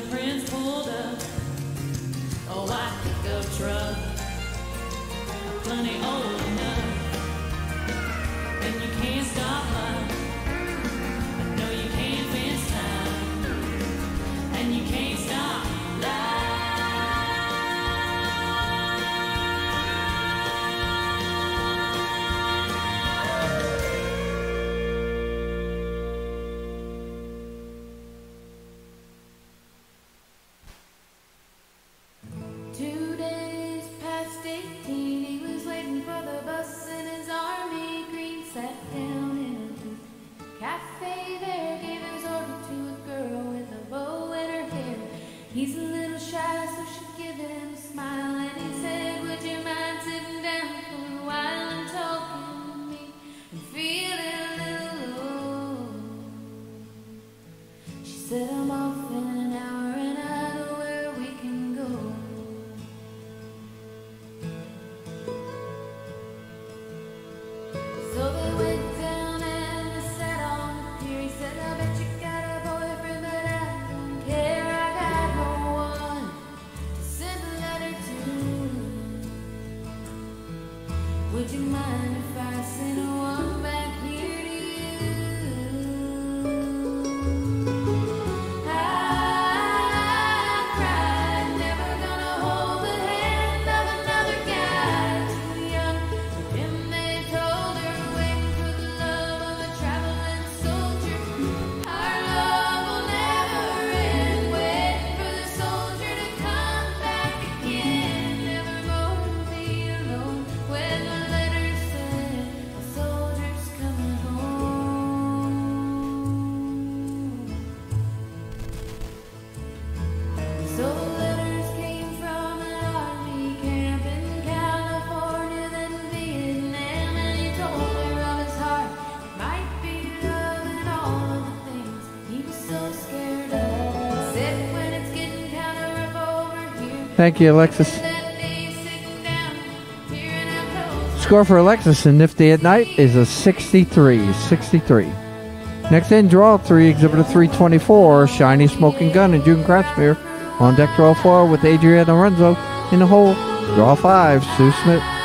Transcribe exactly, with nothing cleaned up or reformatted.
friends pulled up a white pickup truck, plenty old enough, and you can't stop love. No, you can't fence time, and you can't stop love. Two days past eighteen, he was waiting for the bus in his army green. Sat down in a cafe there, gave his order to a girl with a bow in her hair. He's a little shy, so she give him a smile, and he said, would you mind sitting down for a while and talking to me? I'm feeling a little low. She said, I'm off in an hour and I know where we can go. So they went down and they sat on the pier. He said, I bet you got a boyfriend, but I don't care. I got no one to send a letter to. Would you mind if I sent one back here to you? I cried, never gonna hold the hand of another guy too young. And they told her, waiting for the love of a traveling soldier. Our love will never end, waiting for the soldier to come back again. Never more to be alone when the letter said, a soldier's coming home. So the letters came from an army camp in California, then Vietnam, and he told her of his heart might be love and all of the things he was so scared of. He said, when it's getting kind of rough over here, Thank you, Alexis. that day sitting down, tearing out clothes. Score for Alexis in Nifty at Night is a sixty-three. sixty-three. Next in, draw three, Exhibitor three twenty-four, Shiny Smoking Gun and June Kratzmeyer. On deck, draw four with Adriana Lorenzo. In the hole, draw five, Sue Smith.